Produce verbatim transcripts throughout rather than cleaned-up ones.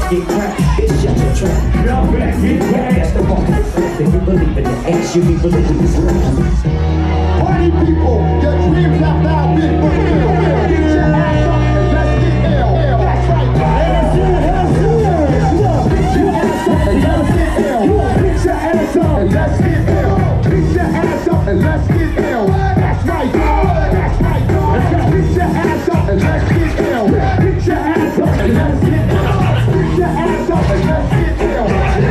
get cracked. Bitch, shut your trap. Y'all better get back. That's the market. If you believe in the ass, you be believing this life. Party people, your dreams have now been fulfilled. Get your ass up and let's get ill. That's right. Ass up, Put your ass up and let's get ill. Put your ass up And let's get ill. Put your ass up and let's get ill. That's right, dog. That's right, dog. Put your ass up and let's get ill. Put your ass up and let's get ill. Put your ass up and let's get ill. Put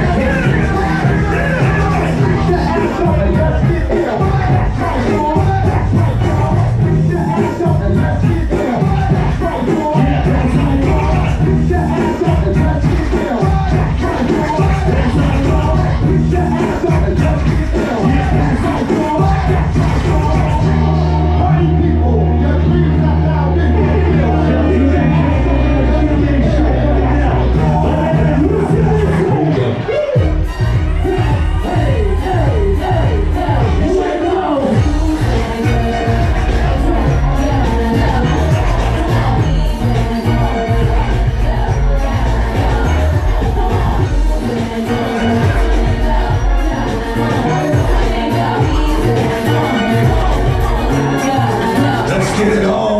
your ass up and let's get ill. That's right, dog. That's right, dog. Put your ass up and let's get ill. That's right, dog. That's right, dog. Put your ass up and let's get ill. That's right, dog. That's right, dog. Put your ass up and let's get ill. That's right, dog. That's right, dog. Party people, your dreams have now been fulfilled. Let's get it on.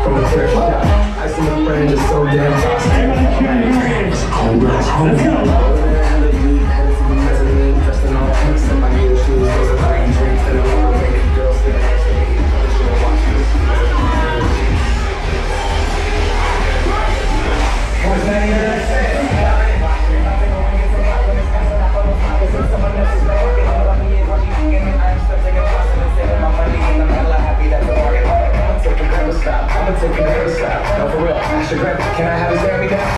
I see my friend just so damn toxic. Let's go.